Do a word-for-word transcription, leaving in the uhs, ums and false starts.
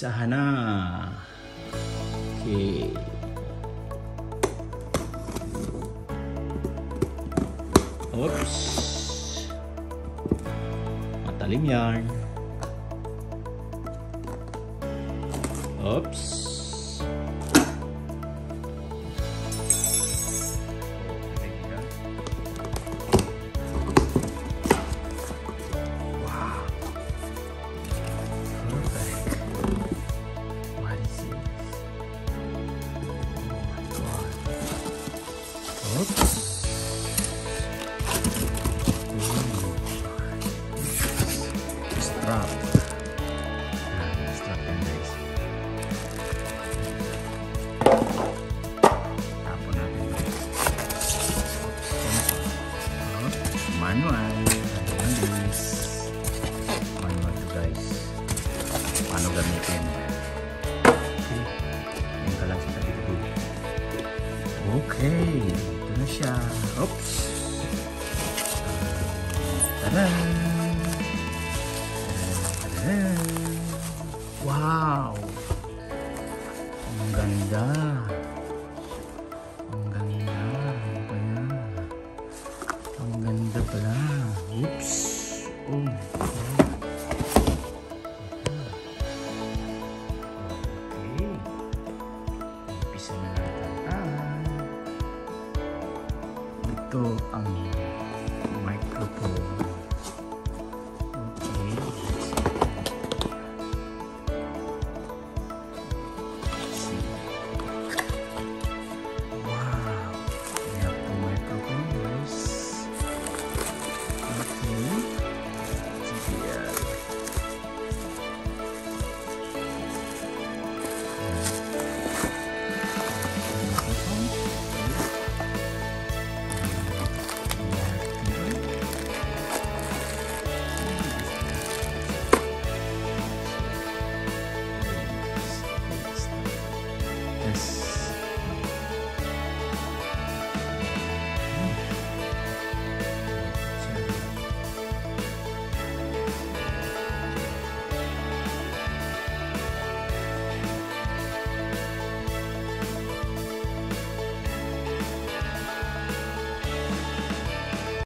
Umpisahan na. Okay. Oops. Matalim yan. Oops. Wow. Perfect. What is this? Oh my God. Oops. Strap. Strap yan guys. Tapon natin guys. Manual. Manual. Manual to guys. Paano gamitin? Okay. Yung ka lang sa tabi ko. Okay. Ito na siya. Oops. Tadan! Wow! Ang ganda! Ang ganda! Ano ba yan? Ang ganda pala! Oops! Oh!